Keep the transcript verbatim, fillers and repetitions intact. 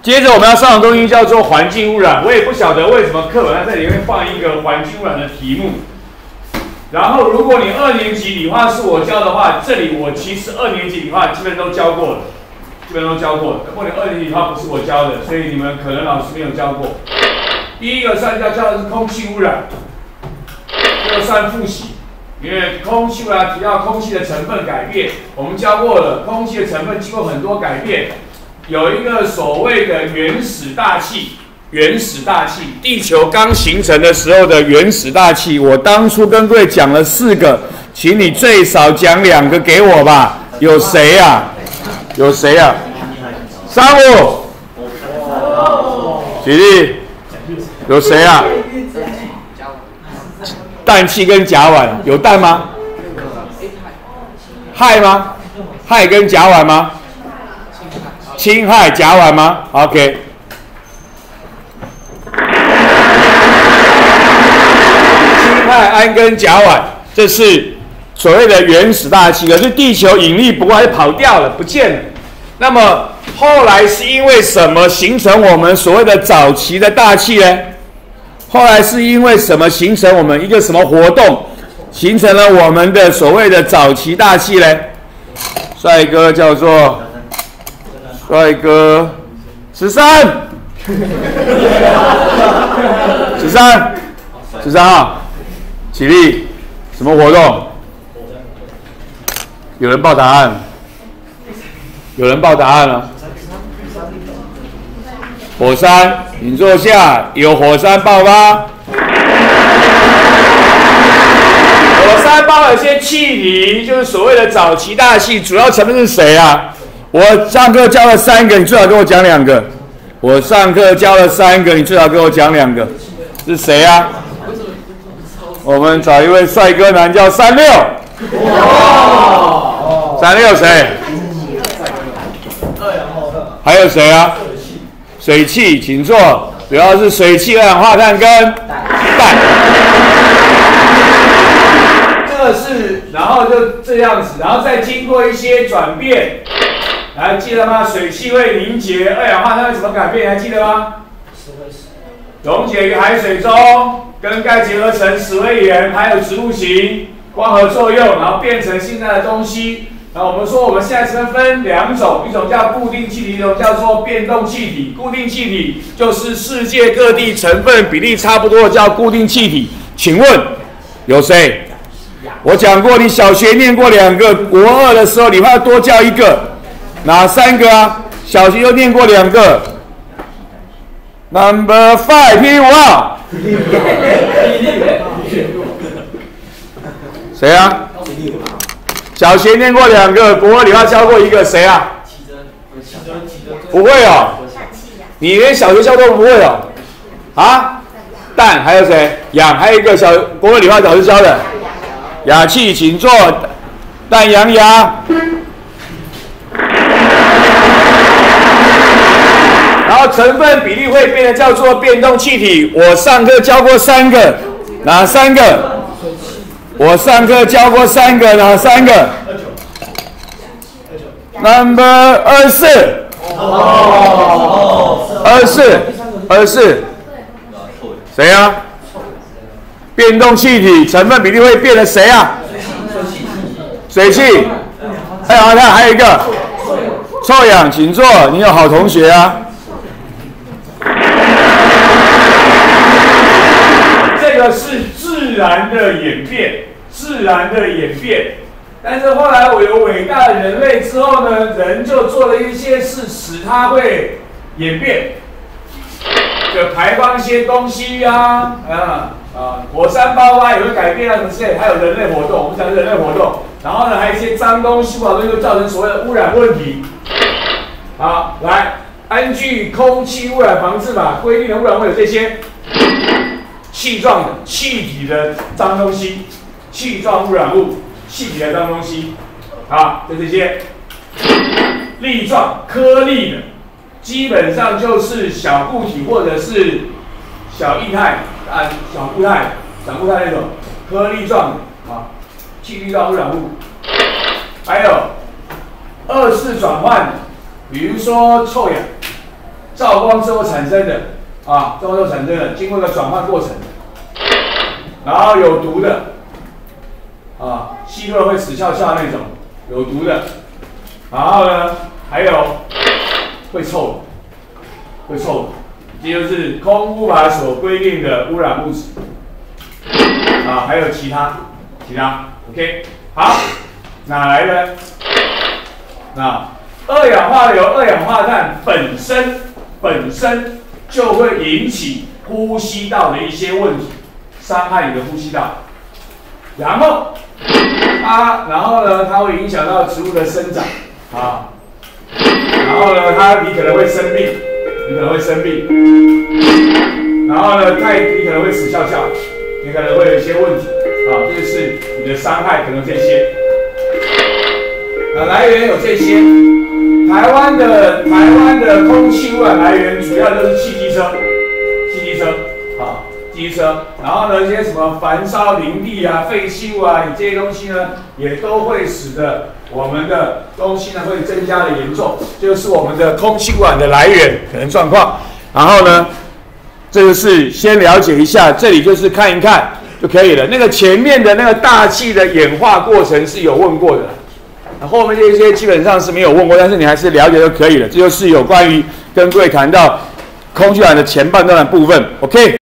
接着我们要上的东西叫做环境污染，我也不晓得为什么课本要在里面放一个环境污染的题目。然后，如果你二年级理化是我教的话，这里我其实二年级理化基本都教过了，基本都教过了。不过你二年级理化不是我教的，所以你们可能老师没有教过。第一个算要教的是空气污染，这个算复习，因为空气污染提到空气的成分改变，我们教过了，空气的成分经过很多改变。有一个所谓的原始大气，原始大气，地球刚形成的时候的原始大气，我当初跟各位讲了四个，请你最少讲两个给我吧。有谁呀、啊？有谁呀、啊？三五，举例，有谁呀、啊？氮气跟甲烷有氮吗？氦吗？氦跟甲烷吗？氢氦甲烷吗 ？OK。氢氦氨跟甲烷，这是所谓的原始大气。可是地球引力不过还是跑掉了，不见了。那么后来是因为什么形成我们所谓的早期的大气呢？后来是因为什么形成我们一个什么活动，形成了我们的所谓的早期大气呢？帅哥叫做。帅哥，十三，十三，十三号，起立，什么活动？有人报答案，有人报答案了。火山，请坐下，有火山爆发。火山爆了些气体，就是所谓的早期大气，主要成分是谁啊？我上课教了三个，你最好跟我讲两个。我上课教了三个，你最好跟我讲两个。是谁啊？我们找一位帅哥男，叫三六。三六谁？还有谁啊？水汽，请坐。主要是水汽、二氧化碳跟氮。这个是，然后就这样子，然后再经过一些转变。还记得吗？水汽会凝结，二氧化碳会怎么改变？还记得吗？溶解于海水中，跟钙结合成石灰岩，还有植物型光合作用，然后变成现在的东西。然后我们说，我们现在分分两种，一种叫固定气体，一种叫做变动气体。固定气体就是世界各地成分比例差不多，叫固定气体。请问有谁？我讲过，你小学念过两个，国二的时候你怕多叫一个。哪三个啊？小学又念过两个。Number five， 霹雳五号。谁啊？小学念过两个，国二理化教过一个，谁啊？不会哦。你连小学教都不会哦。啊？氮还有谁？氧还有一个小国二理化老师教的。氩气，请坐。氮氧氩。然后成分比例会变得叫做变动气体。我上课教过三个，哪三个？我上课教过三个，哪三个 ？Number 二十四，二十四，二十四，谁啊？变动气体成分比例会变得谁啊？水汽，二氧化碳，还有一个臭氧，请坐。你有好同学啊。这个是自然的演变，自然的演变。但是后来我有伟大的人类之后呢，人就做了一些事，使它会演变，就排放一些东西啊，啊啊，火山爆发也会改变啊什么之类，还有人类活动，我们讲人类活动。然后呢，还有一些脏东西，不好东西会造成所谓的污染问题。好，来，根据空气污染防治法规定的污染会有这些。气状的气体的脏东西，气状污染物，气体的脏东西，好，就这些。粒状颗粒的，基本上就是小固体或者是小液态啊，小固态、小固态那种颗粒状的啊，气体状污染物。还有二次转换的，比如说臭氧， 照光之后产生的啊，照光之后产生的，经过一个转换过程，然后有毒的啊，吸入了会死翘翘那种有毒的，然后呢还有会臭的，会臭的，这就是空污法所规定的污染物质啊，还有其他其他 ，OK， 好，哪来的？那二氧化硫、二氧化碳本身本身就会引起呼吸道的一些问题，伤害你的呼吸道。然后它，然后呢，它会影响到植物的生长啊。然后呢，它你可能会生病，你可能会生病。然后呢，太你可能会死翘翘，你可能会有一些问题啊，这就是你的伤害，可能这些。那来源有这些。台湾的台湾的空气污染来源主要就是汽机车，汽机车，啊，汽机车。然后呢，一些什么焚烧林地啊、废弃物啊，你这些东西呢，也都会使得我们的东西呢会增加的严重，这就是我们的空气污染的来源可能状况。然后呢，这就是先了解一下，这里就是看一看就可以了。那个前面的那个大气的演化过程是有问过的。后面这些基本上是没有问过，但是你还是了解就可以了。这就是有关于跟各位谈到空气污染的前半段的部分 ，OK。